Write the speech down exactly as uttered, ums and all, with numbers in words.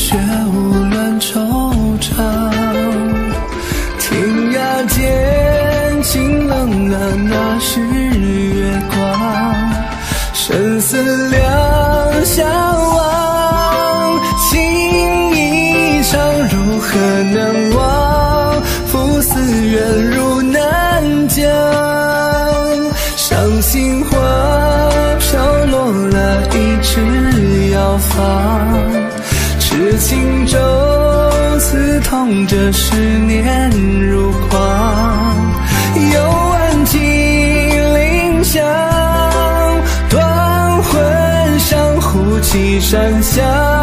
却无论惆怅。天涯间清冷了那是月光，生死两相望，情一场如何能忘？赴死缘如南疆，伤心花飘落了一枝摇放，痴情舟刺痛着思念如狂。幽暗听铃响，断魂伤，忽起山响。